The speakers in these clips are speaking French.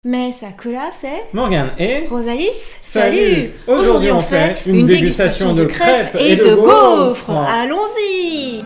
Mais ça que là, c'est Morgane et Rosalis. Salut. Aujourd'hui, on fait une dégustation de crêpes et de gaufres. Allons-y.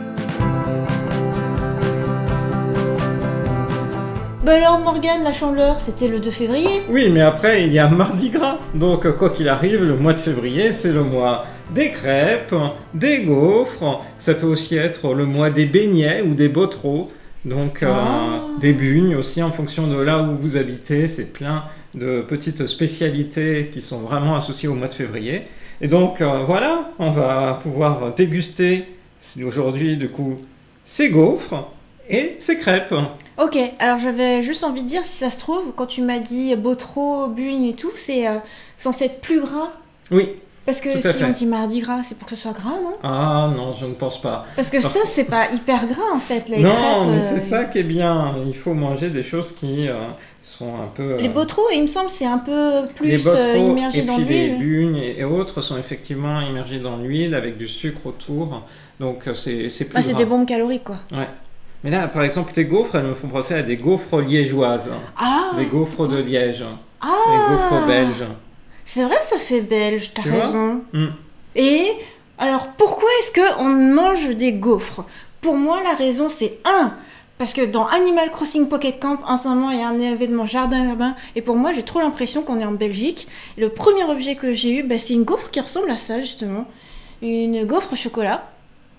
Bah alors Morgane, la chandeleur, c'était le 2 février. Oui, mais après, il y a Mardi Gras. Donc, quoi qu'il arrive, le mois de février, c'est le mois des crêpes, des gaufres. Ça peut aussi être le mois des beignets ou des bottereaux. Donc, des bugnes aussi, en fonction de là où vous habitez. C'est plein de petites spécialités qui sont vraiment associées au mois de février. Et donc, voilà, on va pouvoir déguster aujourd'hui, du coup, ces gaufres et ces crêpes. Ok, alors j'avais juste envie de dire, si ça se trouve, quand tu m'as dit bottereau, bugne et tout, c'est censé être plus gras. Oui. Parce que si on dit mardi gras, c'est pour que ce soit gras, non? Ah non, je ne pense pas. Parce que ça, c'est pas hyper gras en fait, les non, crêpes. Non, mais c'est ça qui est bien. Il faut manger des choses qui sont un peu... Les bottereaux, il me semble, c'est un peu plus immergé dans l'huile. Et puis les bugnes et autres sont effectivement immergés dans l'huile avec du sucre autour. Donc c'est plus gras. C'est des bombes caloriques, quoi. Ouais. Mais là, par exemple, tes gaufres, elles me font penser à des gaufres liégeoises. Ah, des gaufres de Liège. Ah, des gaufres belges. C'est vrai, ça fait belge, t'as raison. Mm. Et alors, pourquoi est-ce qu'on mange des gaufres? Pour moi, la raison, c'est parce que dans Animal Crossing Pocket Camp, en ce moment, il y a un événement jardin urbain. Et pour moi, j'ai trop l'impression qu'on est en Belgique. Et le premier objet que j'ai eu, c'est une gaufre qui ressemble à ça, justement. Une gaufre au chocolat.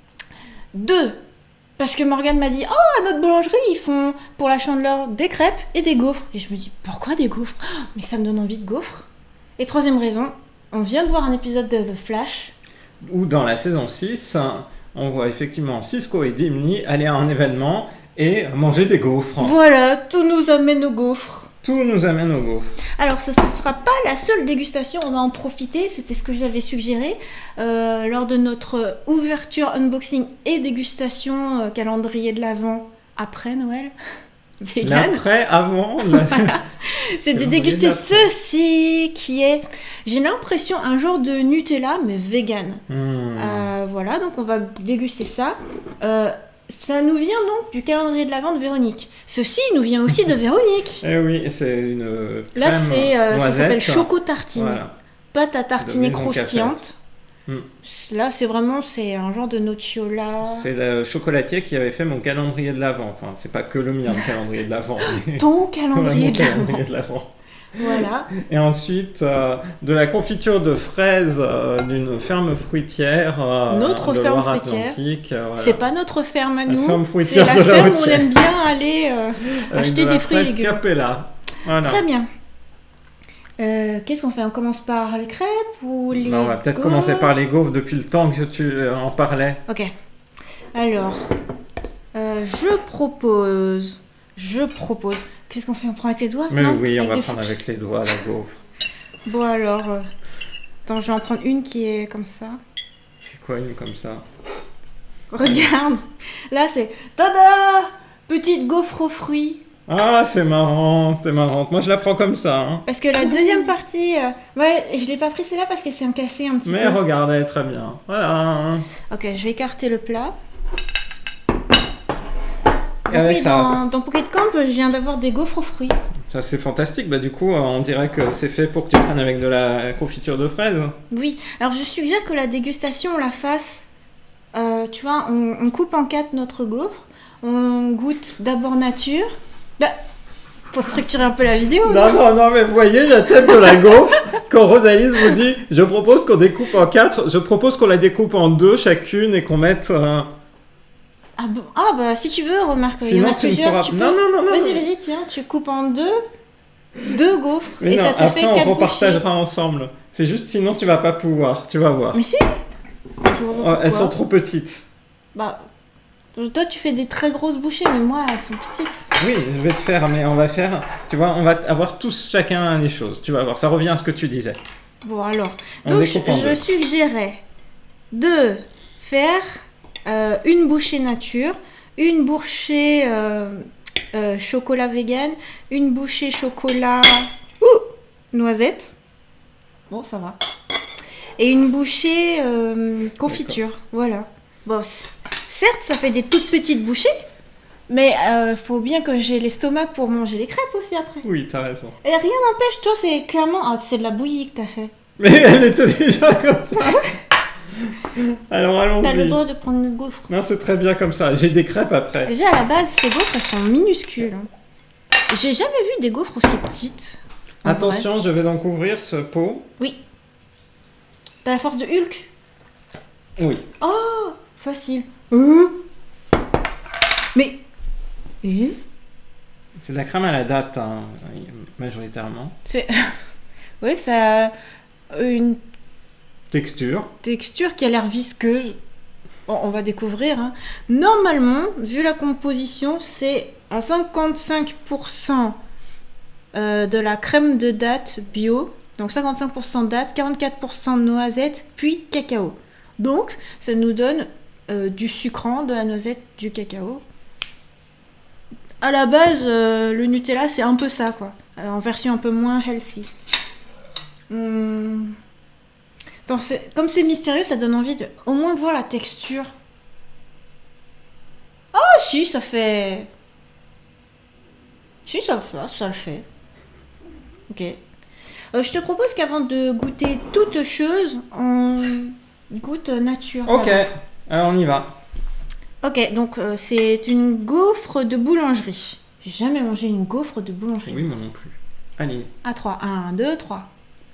2. Parce que Morgane m'a dit, à notre boulangerie, ils font pour la chandeleur des crêpes et des gaufres. Et je me dis, pourquoi des gaufres? Mais ça me donne envie de gaufres. Et 3e raison, on vient de voir un épisode de The Flash. Où dans la saison 6, on voit effectivement Cisco et Dimny aller à un événement et manger des gaufres. Voilà, tout nous amène aux gaufres. Tout nous amène aux gaufres. Alors, ce ne sera pas la seule dégustation, on va en profiter. C'était ce que j'avais suggéré lors de notre ouverture, unboxing et dégustation calendrier de l'Avent après Noël. Vegan. L'après, avant. Voilà. C'est de déguster ceci qui est, j'ai l'impression, un genre de Nutella, mais vegan. Voilà, donc on va déguster ça. Ça nous vient donc du calendrier de l'Avent de Véronique. Ceci nous vient aussi de Véronique. Eh oui, c'est une crème là, ça s'appelle Choco Tartine. Voilà. Pâte à tartiner croustillante. Là, c'est un genre de nocciola. C'est le chocolatier qui avait fait mon calendrier de l'Avent. Enfin, c'est pas que le mien, le calendrier de l'Avent. Ton calendrier de l'Avent. Voilà. Et ensuite, de la confiture de fraises d'une ferme fruitière. Notre de ferme fruitière. Voilà. C'est pas notre ferme à nous. C'est la ferme où on aime bien aller acheter des fruits et légumes. Capella. Voilà. Très bien. Qu'est-ce qu'on fait? On commence par les crêpes ou les on va peut-être commencer par les gaufres depuis le temps que tu en parlais. Ok. Alors, je propose... Qu'est-ce qu'on fait? On prend avec les doigts? Mais oui, on va prendre avec les doigts la gaufre. Bon alors... Attends, je vais en prendre une qui est comme ça. C'est quoi une comme ça? Regarde. Là, c'est... Tada! Petite gaufre aux fruits. Ah, c'est marrant, t'es marrante. Moi, je la prends comme ça. Hein. Parce que la deuxième partie... Ouais, je l'ai pas pris celle-là parce qu'elle s'est cassée un petit peu. Mais regarde, elle est très bien. Voilà. Ok, je vais écarter le plat. Et avec oui, ça... dans Pocket Camp, je viens d'avoir des gaufres aux fruits. Ça, c'est fantastique. Bah, du coup, on dirait que c'est fait pour que tu prennes avec de la confiture de fraises. Oui. Alors, je suggère que la dégustation, on la fasse... tu vois, on coupe en 4 notre gaufre. On goûte d'abord nature. Pour structurer un peu la vidéo. Non, mais vous voyez la tête de la gaufre quand Rosalie vous dit « Je propose qu'on découpe en 4, je propose qu'on la découpe en 2 chacune et qu'on mette... Ah bon? Ah bah si tu veux, remarque, il y en a plusieurs. Non. Vas-y, tiens, tu coupes en 2 gaufres. Mais et non, ça te après fait 4 on repartagera ensemble. C'est juste sinon tu vas pas pouvoir, tu vas voir. Mais si. Elles sont trop petites. Bah... Toi, tu fais des très grosses bouchées, mais moi, elles sont petites. Oui, je vais te faire, mais on va faire... Tu vois, on va avoir tous chacun les choses. Tu vas voir, ça revient à ce que tu disais. Bon, alors... Donc, je suggérais de faire une bouchée nature, une bouchée chocolat vegan, une bouchée chocolat noisette. Bon, ça va. Et une bouchée confiture. Voilà. Bon, certes, ça fait des toutes petites bouchées, Mais faut bien que j'ai l'estomac pour manger les crêpes aussi après. Oui, t'as raison. Et rien n'empêche, toi, c'est clairement... Ah, c'est de la bouillie que t'as fait. Mais elle était déjà comme ça. Alors T'as le allons-y. droit de prendre une gaufre. Non, c'est très bien comme ça. J'ai des crêpes après. Déjà, à la base, ces gaufres, elles sont minuscules. Hein. J'ai jamais vu des gaufres aussi petites. En Attention, je vais donc ouvrir ce pot. vrai. Oui. T'as la force de Hulk. Oui. Oh, facile. Mais... C'est de la crème à la date, hein, majoritairement. C'est... Oui, ça a une Texture. texture qui a l'air visqueuse. Bon, on va découvrir. Hein. Normalement, vu la composition, c'est à 55% de la crème de date bio. Donc 55% date, 44% noisette, puis cacao. Donc, ça nous donne du sucrant, de la noisette, du cacao. À la base, le Nutella, c'est un peu ça, quoi. En version un peu moins healthy. Attends, comme c'est mystérieux, ça donne envie de au moins voir la texture. Ah si, ça fait... Si, ça le fait. Ok. Je te propose qu'avant de goûter toute chose, on goûte nature. Ok, la gaufre. alors on y va. Ok, donc c'est une gaufre de boulangerie. J'ai jamais mangé une gaufre de boulangerie. Oui, moi non plus. Allez. À 3. 1, 2, 3.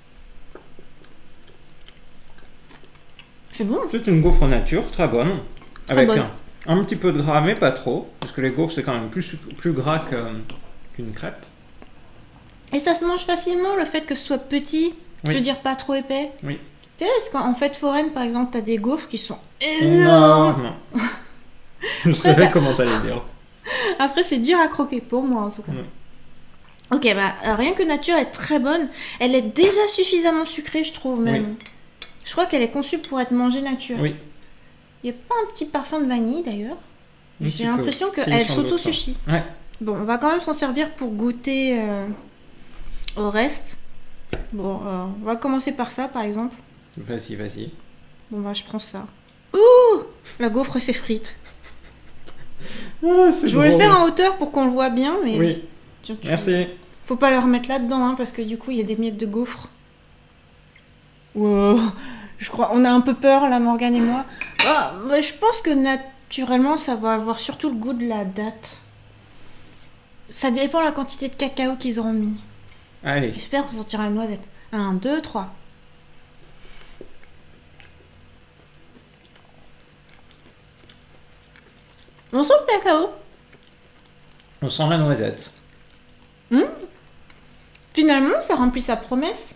C'est bon. C'est une gaufre nature, très bonne. Très Avec bonne. un petit peu de gras, mais pas trop. Parce que les gaufres, c'est quand même plus gras qu'une crêpe. Et ça se mange facilement, le fait que ce soit petit, Oui. je veux dire pas trop épais. Oui. Tu sais, parce qu'en fête foraine, par exemple, t'as des gaufres qui sont énormes. Non. Je savais comment t'allais dire. Après, c'est dur à croquer, pour moi en tout cas. Oui. Ok, bah rien que nature est très bonne. Elle est déjà suffisamment sucrée, je trouve même. Oui. Je crois qu'elle est conçue pour être mangée nature. Oui. Il n'y a pas un petit parfum de vanille d'ailleurs. Un J'ai petit peu. l'impression C'est qu'elle une chambre s'auto-suffit. Ouais. Bon, on va quand même s'en servir pour goûter au reste. Bon, on va commencer par ça par exemple. Vas-y, vas-y. Bon, bah je prends ça. Ouh, la gaufre s'effrite. Ah, c'est Je voulais le drôle. faire en hauteur pour qu'on le voit bien, mais... Oui, Tu- merci. Faut pas le remettre là-dedans, hein, parce que du coup, il y a des miettes de gaufre. Wow. Je crois... On a un peu peur, là, Morgane et moi. Ah, bah, je pense que naturellement, ça va avoir surtout le goût de la date. Ça dépend de la quantité de cacao qu'ils auront mis. Allez. J'espère qu'on sortira la noisette. 1, 2, 3. On sent le cacao. On sent la noisette. Finalement, ça remplit sa promesse.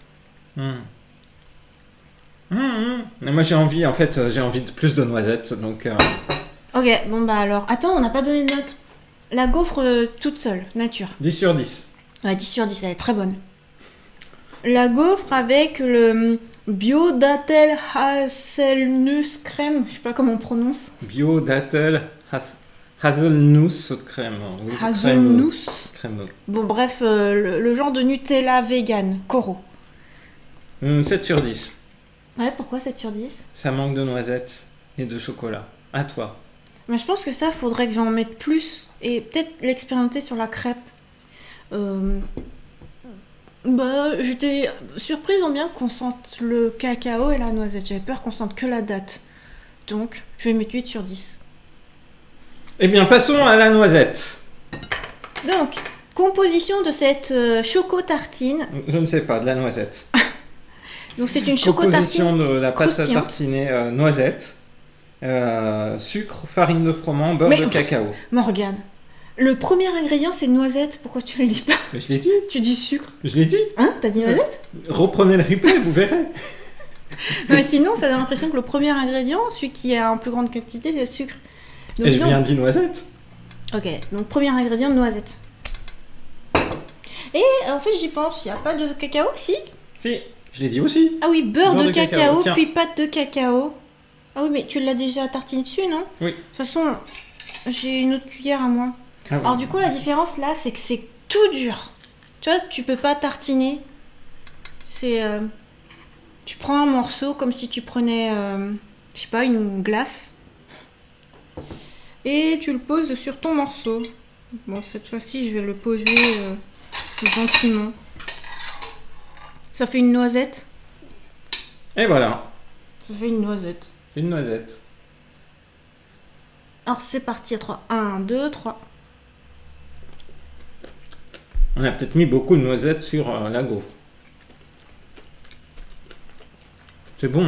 Mais moi j'ai envie, en fait, j'ai envie de plus de noisettes, donc... Ok, bon bah alors. Attends, on n'a pas donné de note. La gaufre toute seule, nature. 10 sur 10. Ouais, 10 sur 10, elle est très bonne. La gaufre avec le bio dattel haselnuss crème, je sais pas comment on prononce. Bio, dattel, hazelnuss crème. Oui, Haselnuss. Crème. Bon, bref, le genre de Nutella vegan, Coro. 7 sur 10. Ouais, pourquoi 7 sur 10? Ça manque de noisettes et de chocolat. À toi. Mais je pense que ça, faudrait que j'en mette plus et peut-être l'expérimenter sur la crêpe. Bah, j'étais surprise en bien qu'on sente le cacao et la noisette. J'avais peur qu'on sente que la date. Donc, je vais mettre 8 sur 10. Eh bien, passons à la noisette. Donc, composition de cette choco-tartine. Je ne sais pas, de la noisette. Donc, c'est une Composition choco-tartine. de la pâte à croustillante. tartiner noisette, sucre, farine de froment, beurre Mais- de cacao. Morgane, le premier ingrédient, c'est noisette. Pourquoi tu le dis pas? Mais je l'ai dit, Tu dis sucre. je l'ai dit. Hein? T'as dit noisette? Reprenez le replay, vous verrez. Non, mais sinon, ça donne l'impression que le premier ingrédient, celui qui a en plus grande quantité, c'est le sucre. Donc, Et j'ai non. bien dit noisette. Ok, donc premier ingrédient, noisette. Et en fait, j'y pense, il n'y a pas de cacao, si? Si, je l'ai dit aussi. Ah oui, beurre de cacao, tiens. puis pâte de cacao. Ah oui, mais tu l'as déjà tartiné dessus, non? Oui. De toute façon, j'ai une autre cuillère à moi. Ah oui. Alors du coup, la différence là, c'est que c'est tout dur. Tu vois, tu peux pas tartiner. C'est... tu prends un morceau comme si tu prenais, je sais pas, une glace. Et tu le poses sur ton morceau. Bon, cette fois-ci, je vais le poser gentiment. Ça fait une noisette. Et voilà. Ça fait une noisette. Une noisette. Alors c'est parti à 3. 1, 2, 3. On a peut-être mis beaucoup de noisettes sur la gaufre. C'est bon.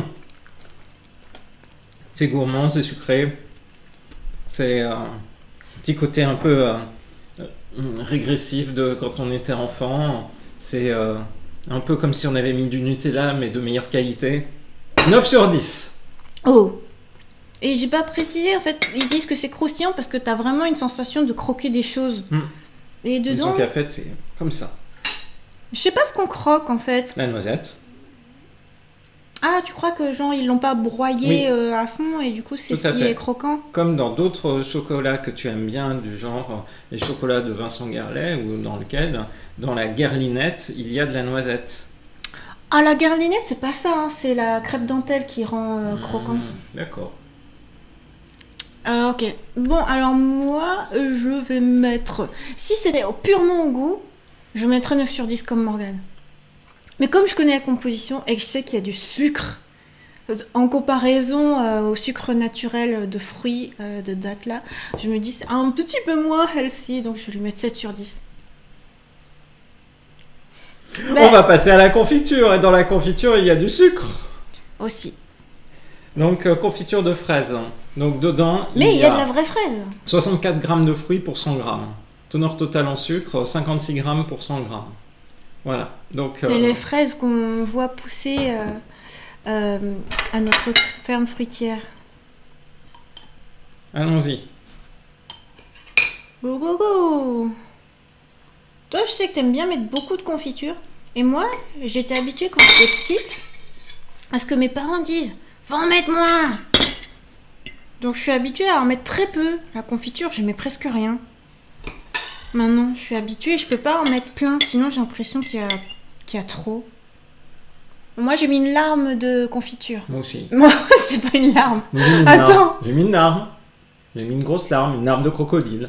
C'est gourmand, c'est sucré. C'est un petit côté un peu régressif de quand on était enfant. C'est un peu comme si on avait mis du Nutella, mais de meilleure qualité. 9 sur 10. Oh! Et j'ai pas précisé, en fait, ils disent que c'est croustillant parce que t'as vraiment une sensation de croquer des choses. Et dedans... Ils ont qu'à fait, c'est comme ça. Je sais pas ce qu'on croque, en fait. La noisette. Ah, tu crois que genre ils l'ont pas broyé à fond et du coup c'est ce qui est croquant? Comme dans d'autres chocolats que tu aimes bien, du genre les chocolats de Vincent Guerlet ou dans lequel, dans la guerlinette, il y a de la noisette. Ah, la guerlinette, c'est pas ça, hein, c'est la crêpe dentelle qui rend croquant. D'accord. Ok. Bon, alors moi, je vais mettre... Si c'était purement au goût, je mettrais 9 sur 10 comme Morgane. Mais comme je connais la composition et que je sais qu'il y a du sucre, en comparaison au sucre naturel de fruits, de dattes là, je me dis c'est un petit peu moins healthy, donc je vais lui mettre 7 sur 10. On va passer à la confiture, et dans la confiture, il y a du sucre. Aussi. Donc, confiture de fraises. Donc, dedans, mais il y a de la vraie fraise. 64 grammes de fruits pour 100 grammes. Teneur totale en sucre, 56 grammes pour 100 grammes. Voilà. Donc, c'est les fraises qu'on voit pousser à notre ferme fruitière. Allons-y. Go, go, go. Toi, je sais que t'aimes bien mettre beaucoup de confiture. Et moi, j'étais habituée quand j'étais petite à ce que mes parents disent « Faut en mettre moins !» Donc je suis habituée à en mettre très peu. La confiture, je mets presque rien. Maintenant, je suis habituée, je peux pas en mettre plein, sinon j'ai l'impression qu'il y a trop. Moi, j'ai mis une larme de confiture. Moi aussi. Moi, c'est pas une larme. Attends. J'ai mis une larme. J'ai mis une grosse larme, une larme de crocodile.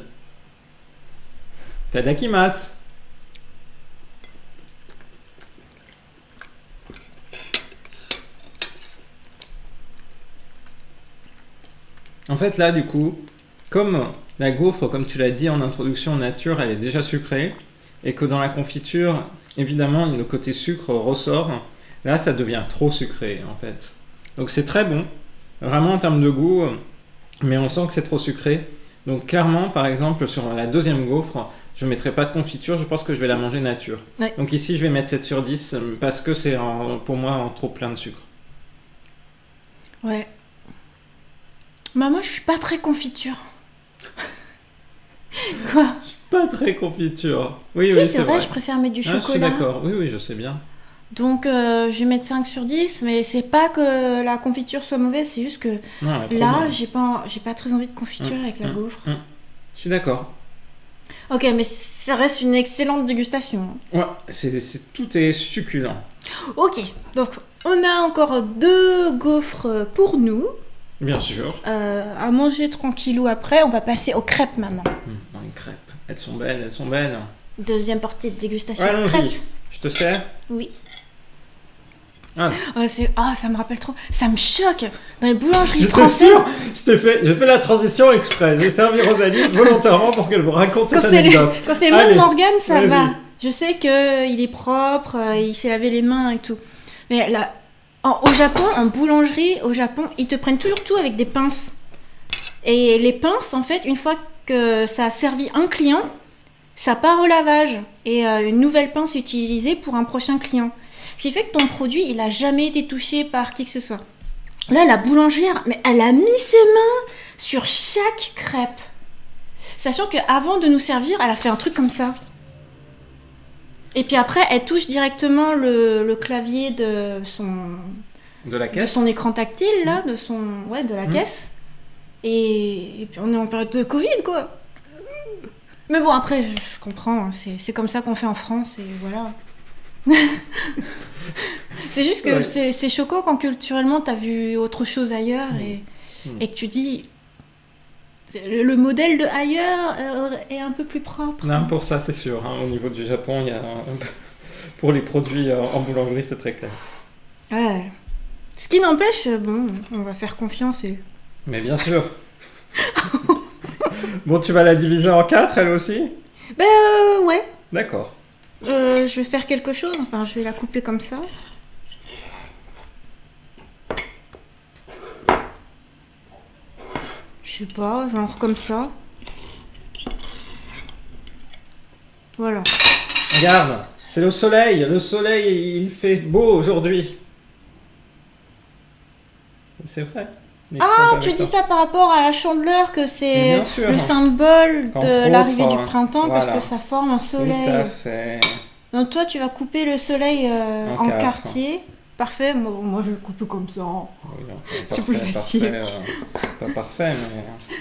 Tadakimasu. En fait, là, du coup, comme la gaufre, comme tu l'as dit en introduction nature, elle est déjà sucrée, et que dans la confiture, évidemment, le côté sucre ressort, là, ça devient trop sucré, en fait. Donc, c'est très bon, vraiment en termes de goût, mais on sent que c'est trop sucré. Donc, clairement, par exemple, sur la deuxième gaufre, je ne mettrai pas de confiture, je pense que je vais la manger nature. Ouais. Donc, ici, je vais mettre 7 sur 10, parce que c'est, pour moi, trop plein de sucre. Ouais. Bah moi je suis pas très confiture. Quoi? Je suis pas très confiture. Oui, si, oui, c'est vrai, je préfère mettre du chocolat. Je suis d'accord, oui, je sais bien. Donc je vais mettre 5 sur 10, mais c'est pas que la confiture soit mauvaise, c'est juste que là, j'ai pas très envie de confiture avec la gaufre. Je suis d'accord. Ok, mais ça reste une excellente dégustation. Ouais, tout est succulent. Ok, donc on a encore 2 gaufres pour nous. Bien sûr. À manger tranquillou après, on va passer aux crêpes maintenant. Les crêpes, elles sont belles, elles sont belles. Deuxième partie de dégustation. Allons-y, je te sers. Oui. Ah, ça me rappelle trop. Ça me choque. Dans les boulangeries françaises. J'ai fait la transition exprès. J'ai servi Rosalie volontairement pour qu'elle vous raconte cette anecdote. Quand c'est le mot de Morgane, ça va. Je sais qu'il est propre, il s'est lavé les mains et tout. Mais là, au Japon, en boulangerie, ils te prennent toujours tout avec des pinces. Et les pinces, en fait, une fois que ça a servi un client, ça part au lavage. Et une nouvelle pince est utilisée pour un prochain client. Ce qui fait que ton produit, il n'a jamais été touché par qui que ce soit. Là, la boulangère, mais elle a mis ses mains sur chaque crêpe. Sachant qu'avant de nous servir, elle a fait un truc comme ça. Et puis après, elle touche directement le clavier de la caisse. De son écran tactile, là, de la caisse. Et puis on est en période de Covid, quoi. Mais bon, après, je comprends, c'est comme ça qu'on fait en France, et voilà. C'est juste que c'est choquant quand culturellement t'as vu autre chose ailleurs et que tu dis Le modèle de ailleurs est un peu plus propre. Non, pour ça, c'est sûr. Hein. Au niveau du Japon, il y a pour les produits en boulangerie, c'est très clair. Ouais. Ce qui n'empêche, bon, on va faire confiance et... Mais bien sûr. Bon, tu vas la diviser en 4, elle aussi? Ouais. D'accord. Je vais faire quelque chose, enfin, je vais la couper comme ça. Je sais pas, genre comme ça. Voilà. Regarde, c'est le soleil. Le soleil, il fait beau aujourd'hui. C'est vrai. Les Ah, crêpes tu avec dis ça. ça par rapport à la chandeleur, que Mais c'est bien sûr. le symbole Entre de l'arrivée autres, du printemps, parce voilà. que ça forme un Tout soleil. à fait. Donc toi, tu vas couper le soleil en quatre. quartier. Parfait, moi je vais le couper comme ça. Oui, enfin, C'est plus parfait, facile. Pas parfait, mais...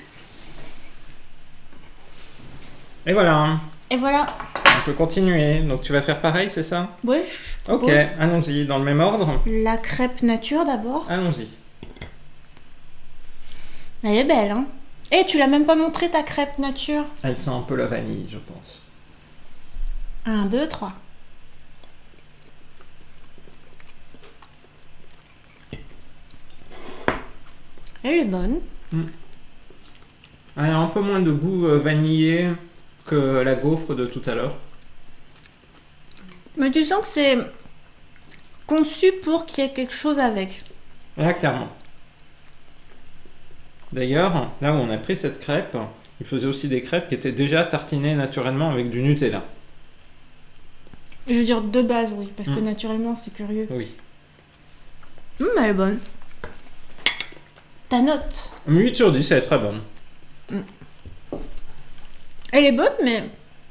Et voilà, hein. Et voilà. On peut continuer. Donc tu vas faire pareil, c'est ça? Ouais, je Ok, propose allons-y, dans le même ordre. la crêpe nature d'abord. Allons-y. Elle est belle, hein. Et tu l'as même pas montré ta crêpe nature. Elle sent un peu la vanille, je pense. 1, 2, 3. Elle est bonne. Elle a un peu moins de goût vanillé que la gaufre de tout à l'heure. Mais tu sens que c'est conçu pour qu'il y ait quelque chose avec. Là, clairement. D'ailleurs, là où on a pris cette crêpe, il faisait aussi des crêpes qui étaient déjà tartinées naturellement avec du Nutella. Je veux dire de base, oui, parce que naturellement c'est curieux. Oui. Elle est bonne. Ta note? 8 sur 10, elle est très bonne. Elle est bonne, mais...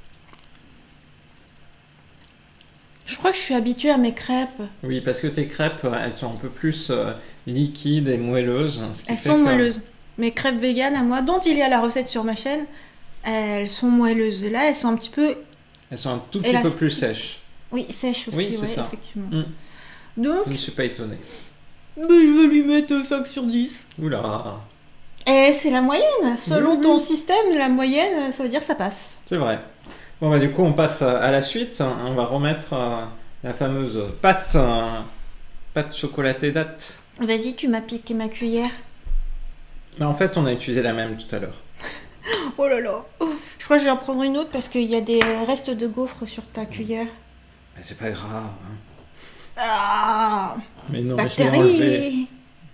Je crois que je suis habituée à mes crêpes. Oui, parce que tes crêpes, elles sont un peu plus liquides et moelleuses. Ce qui Elles fait sont que- moelleuses. Mes crêpes véganes à moi, dont il y a la recette sur ma chaîne, elles sont moelleuses. Et là, elles sont un petit peu... Elles sont un tout petit Élastique. peu plus sèches. Oui, sèches aussi, Oui, c'est ouais, ça. effectivement. Mm. Donc, Je ne suis pas étonné. je vais lui mettre 5 sur 10. Oula, Et c'est la moyenne. Selon Oui, ton oui. système, la moyenne, ça veut dire que ça passe. c'est vrai. Bon, bah du coup, on passe à la suite. On va remettre la fameuse pâte chocolatée date. Vas-y, tu m'as piqué ma cuillère. Mais en fait, on a utilisé la même tout à l'heure. Oh là là. Je crois que je vais en prendre une autre parce qu'il y a des restes de gaufres sur ta cuillère. Mais c'est pas grave. Hein. Ah, Mais non, mais je l'ai enlevé. bactéries.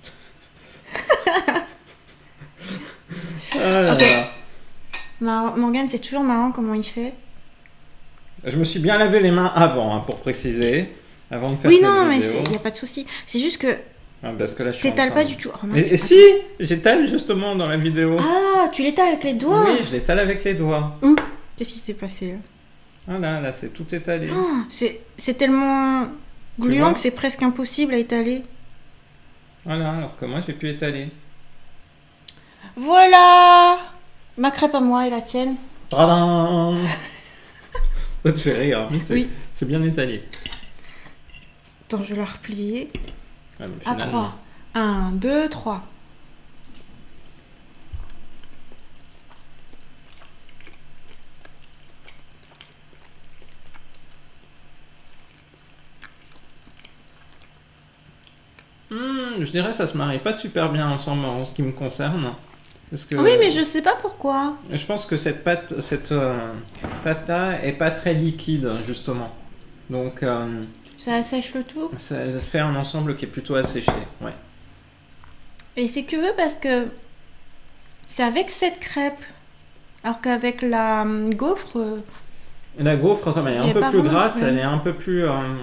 Ah là Ok. là. Morgane, c'est toujours marrant comment il fait. Je me suis bien lavé les mains avant, hein, pour préciser. Avant de faire Oui, cette non, mais vidéo. il n'y a pas de souci. C'est juste que Ah, parce que là, je suis en t'étales train pas de- du tout. Remarque, Et si, j'étale justement dans la vidéo. Ah, tu l'étales avec les doigts. Oui, je l'étale avec les doigts. Qu'est-ce qui s'est passé là? Ah là, c'est tout étalé. Oh, c'est tellement vois gluant que c'est presque impossible à étaler. Voilà, alors que moi, j'ai pu étaler. Voilà, ma crêpe à moi et la tienne. Tadam. Ça te fait rire, mais Oui. c'est bien étalé. Attends, je vais la replier. Ah, mais À finalement. 3. 1, 2, 3. Je dirais ça se marie pas super bien ensemble en ce qui me concerne. Parce que Oui, mais je sais pas pourquoi. je pense que cette pâte-là est pas très liquide, justement. Donc, Ça assèche le tout. ça fait un ensemble qui est plutôt asséché. Ouais. Et c'est curieux parce que c'est avec cette crêpe. Alors qu'avec la gaufre, Et la gaufre, comme elle est Il y un a peu pas plus vraiment de grasse, problème. elle est un peu plus.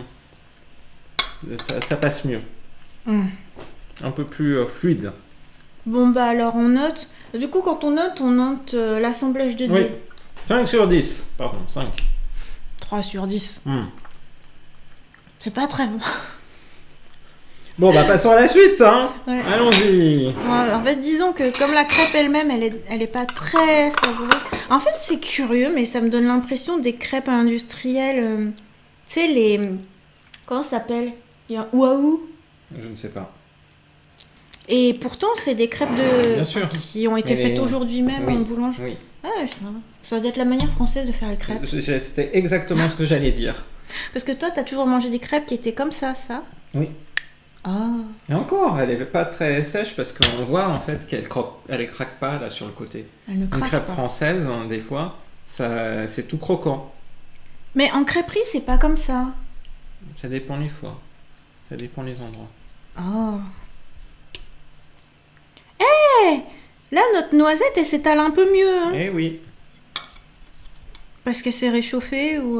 Ça passe mieux. Un peu plus fluide. bon bah alors on note. Du coup, quand on note l'assemblage de Oui. deux. 5 sur 10. Pardon, 5. 3 sur 10. Hmm. C'est pas très bon. Bon, bah passons à la suite, hein. Ouais. Allons-y. Ouais, en fait, disons que comme la crêpe elle-même, elle est pas très savoureuse. En fait, c'est curieux, mais ça me donne l'impression des crêpes industrielles. Tu sais, les... Comment ça s'appelle? Il y a Waouh. Je ne sais pas. Et pourtant, c'est des crêpes de... Bien sûr. qui ont été Mais faites aujourd'hui même Oui, en boulangerie. Oui. Ah, ça doit être la manière française de faire les crêpes. C'était exactement ce que j'allais dire. Parce que toi, t'as toujours mangé des crêpes qui étaient comme ça. Oui. Ah. Et encore, elle n'est pas très sèche parce qu'on voit en fait qu'elle elle craque pas là sur le côté. Elle ne Une craque crêpe pas. française, hein, des fois, ça, c'est tout croquant. Mais en crêperie, c'est pas comme ça. Ça dépend les fois. Ça dépend les endroits. Oh. Eh, là, notre noisette, elle s'étale un peu mieux. Hein, Eh oui. parce qu'elle s'est réchauffée ou...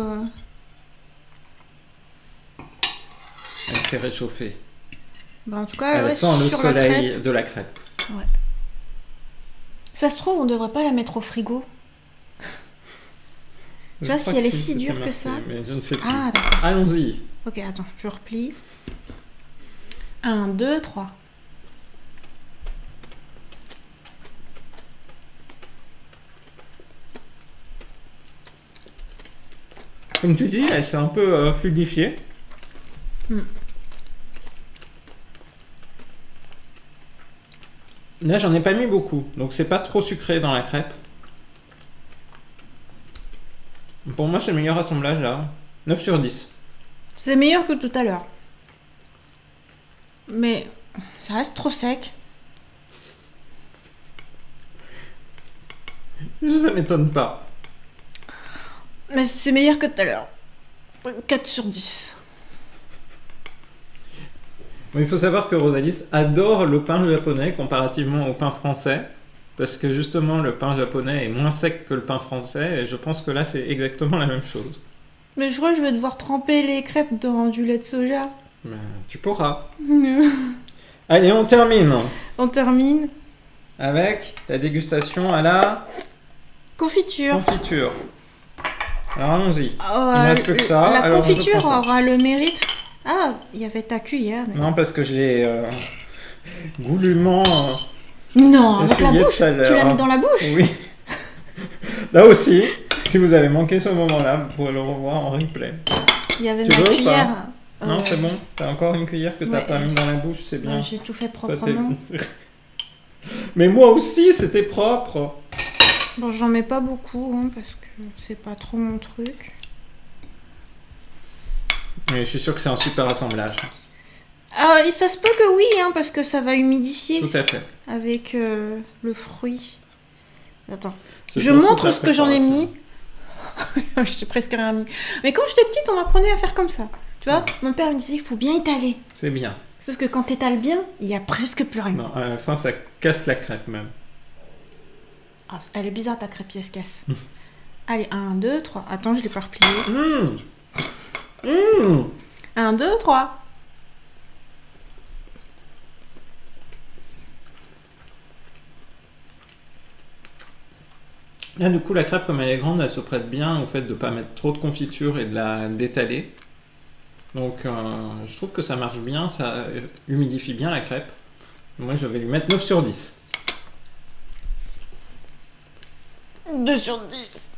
Elle s'est réchauffée. Bah, en tout cas, Elle ouais, sent le sur la soleil crêpe. de la crêpe. Ça se trouve, on devrait pas la mettre au frigo. Tu vois, Je crois si elle que est si c'était dure que marqué, ça. Mais je ne sais plus. Ah, d'accord. Allons-y. Ok, attends, je replie. 1, 2, 3. Comme tu dis, elle s'est un peu fluidifiée. Mm. Là, j'en ai pas mis beaucoup, donc c'est pas trop sucré dans la crêpe. Pour moi, c'est le meilleur assemblage là. 9 sur 10. C'est meilleur que tout à l'heure. Mais ça reste trop sec. Ça m'étonne pas. Mais c'est meilleur que tout à l'heure. 4 sur 10. Bon, il faut savoir que Rosalis adore le pain japonais comparativement au pain français. Parce que justement, le pain japonais est moins sec que le pain français. Et je pense que là, c'est exactement la même chose. Mais je crois que je vais devoir tremper les crêpes dans du lait de soja. Ben, tu pourras. Allez, on termine On termine. avec la dégustation à la Confiture. confiture. Alors allons-y. Oh, Il ne reste plus que ça. La Alors, je confiture prends ça. aura le mérite. Ah, il y avait ta cuillère. mais- Non, parce que je l'ai goulûment Non, avec la essuyé bouche. tout à l'heure. Tu l'as mis dans la bouche. Oui. Là aussi, si vous avez manqué ce moment-là, vous pourrez le revoir en replay. Il y avait Tu ma veux ou cuillère. Non, c'est bon. T'as encore une cuillère que t'as Ouais. pas mis dans la bouche, c'est bien. Ouais, j'ai tout fait Toi, t'es- proprement. Mais moi aussi, c'était propre. Bon, j'en mets pas beaucoup hein, parce que c'est pas trop mon truc. Mais je suis sûr que c'est un super assemblage. Ah, et ça se peut que oui, hein, parce que ça va humidifier Tout à fait. avec le fruit. Attends, C'est je beaucoup montre de ce que j'en ai préparation. mis. Je t'ai presque rien mis. Mais quand j'étais petite, on m'apprenait à faire comme ça. Tu vois, mon père me disait, il faut bien étaler. C'est bien. Sauf que quand t'étales bien, il y a presque plus rien. Non, à la fin, ça casse la crêpe même. Ah, elle est bizarre ta crêpe, pièce casse. Allez, 1, 2, 3. Attends, je l'ai pas repliée. Mmh. Mmh. 1, 2, 3. Là, du coup, la crêpe, comme elle est grande, elle se prête bien au fait de ne pas mettre trop de confiture et de la d'étaler. Donc, je trouve que ça marche bien, ça humidifie bien la crêpe. Moi, je vais lui mettre 9 sur 10. 2 sur 10.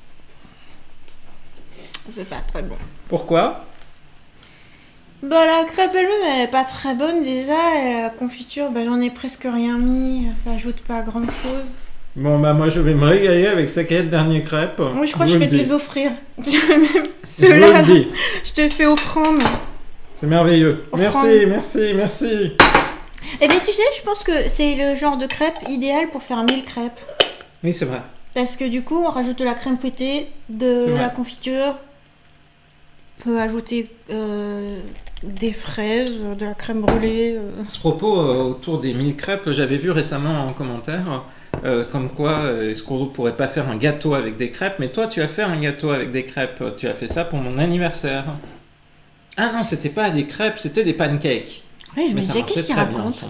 C'est pas très bon. Pourquoi? Bah la crêpe elle-même elle est pas très bonne déjà et la confiture bah j'en ai presque rien mis, ça ajoute pas grand chose. Bon, bah, moi, je vais me régaler avec ces 4 dernières crêpes. Moi je crois que je vous vais le te les dites. offrir. Même Je vous ceux-là, le là, dis. je te fais offrande. C'est merveilleux. Offrande. Merci. Eh bien tu sais, je pense que c'est le genre de crêpe idéal pour faire 1000 crêpes. Oui, c'est vrai. Parce que du coup on rajoute de la crème fouettée, de C'est vrai. la confiture, on peut ajouter des fraises, de la crème brûlée. À ce propos, autour des 1000 crêpes, j'avais vu récemment en commentaire comme quoi est-ce qu'on ne pourrait pas faire un gâteau avec des crêpes, mais toi tu as fait un gâteau avec des crêpes, tu as fait ça pour mon anniversaire. Ah non, c'était pas des crêpes, c'était des pancakes. Oui, je me Mais ça disais marchait qu'est-ce qu'il très bien, raconte. ça.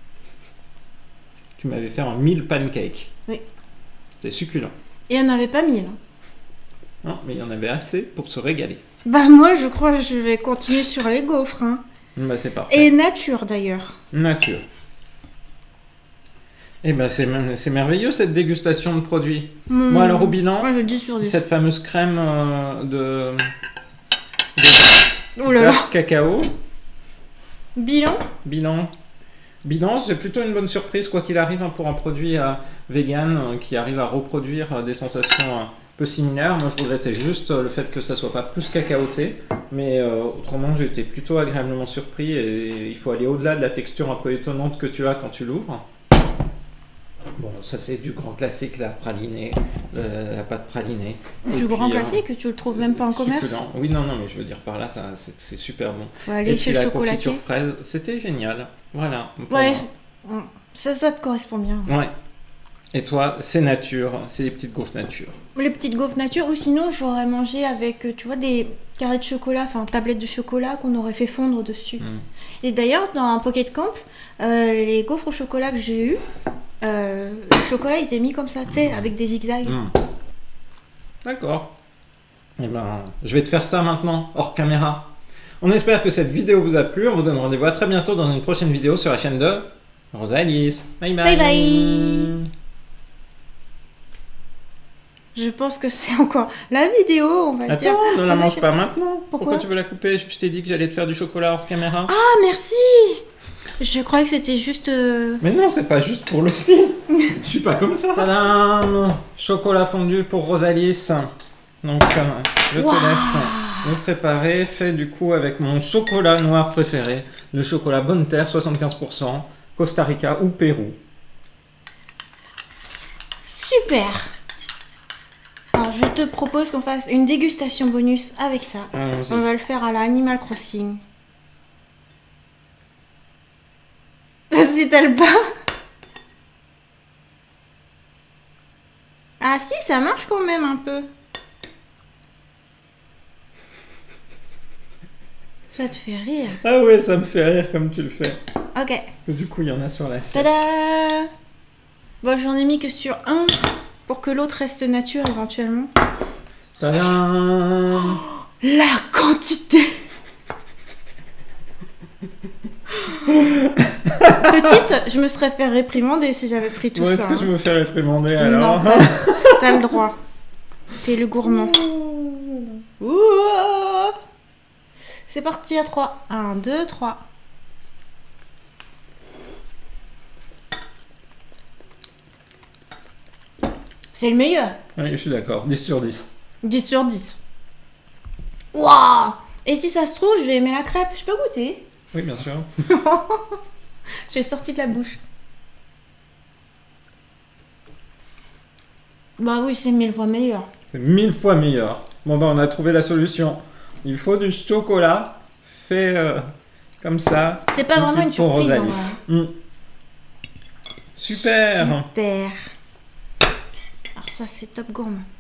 Tu m'avais fait un 1000 pancakes. Oui. C'était succulent. Et il n'y en avait pas 1000. Non, mais il y en avait assez pour se régaler. Bah moi je crois que je vais continuer sur les gaufres. Hein. Bah c'est parfait. Et nature d'ailleurs. Nature. Eh ben c'est merveilleux cette dégustation de produits. Moi alors au bilan, Moi je 10 sur 10. cette fameuse crème de Oh là là. beurre cacao, Bilan bilan Bilan, c'est plutôt une bonne surprise, quoi qu'il arrive, hein, pour un produit vegan qui arrive à reproduire des sensations un peu similaires. Moi, je regrettais juste le fait que ça soit pas plus cacaoté, mais autrement, j'ai été plutôt agréablement surpris et il faut aller au-delà de la texture un peu étonnante que tu as quand tu l'ouvres. Bon, ça c'est du grand classique, la pralinée, la pâte pralinée. Du grand classique, tu le trouves même pas en commerce? Succulent. Oui, non, mais je veux dire par là, c'est super bon. Faut aller et chez puis le la chocolatier. confiture fraise, c'était génial. Voilà. Ouais, ça te correspond bien. Ouais. Et toi, c'est nature, c'est les petites gaufres nature. Les petites gaufres nature, ou sinon j'aurais mangé avec, tu vois, des carrés de chocolat, enfin tablettes de chocolat qu'on aurait fait fondre dessus. Et d'ailleurs, dans Pocket Camp, les gaufres au chocolat que j'ai eu, le chocolat était mis comme ça, tu sais, avec des zigzags. D'accord. Eh ben, je vais te faire ça maintenant, hors caméra. On espère que cette vidéo vous a plu. On vous donne rendez-vous à très bientôt dans une prochaine vidéo sur la chaîne de Rosalis. Bye bye. Bye bye. Je pense que c'est encore la vidéo, on va dire. Attends, ne la mange pas maintenant. Pourquoi tu veux la couper? Je t'ai dit que j'allais te faire du chocolat hors caméra. Ah, merci. Je croyais que c'était juste... Mais non, c'est pas juste pour le style. Je suis pas comme ça. Tadam! Chocolat fondu pour Rosalis. Donc, je te laisse me préparer. Fait du coup avec mon chocolat noir préféré. Le chocolat Bonne Terre, 75%. Costa Rica ou Pérou. Super. Alors, je te propose qu'on fasse une dégustation bonus avec ça. On va le faire à la Animal Crossing. Ça s'étale pas. Ah si, ça marche quand même un peu. Ça te fait rire. Ah ouais, ça me fait rire comme tu le fais. Ok. Du coup, il y en a sur la chaîne. Tada! Bon, j'en ai mis que sur un pour que l'autre reste nature éventuellement. Tadam! La quantité! Petite, je me serais fait réprimander si j'avais pris tout ça. Est-ce que je me fais réprimander alors? Non, t'as le droit. T'es le gourmand. Ouah. C'est parti à 3. 1, 2, 3. C'est le meilleur. Oui, je suis d'accord. 10 sur 10. 10 sur 10. Waouh! Et si ça se trouve, je vais aimer la crêpe. Je peux goûter? Oui, bien sûr. J'ai sorti de la bouche. Bah oui, c'est 1000 fois meilleur. C'est 1000 fois meilleur. Bon, ben, on a trouvé la solution. Il faut du chocolat fait comme ça. C'est pas vraiment une pour surprise. Rosalis. Super. Super. Alors ça, c'est top gourmand.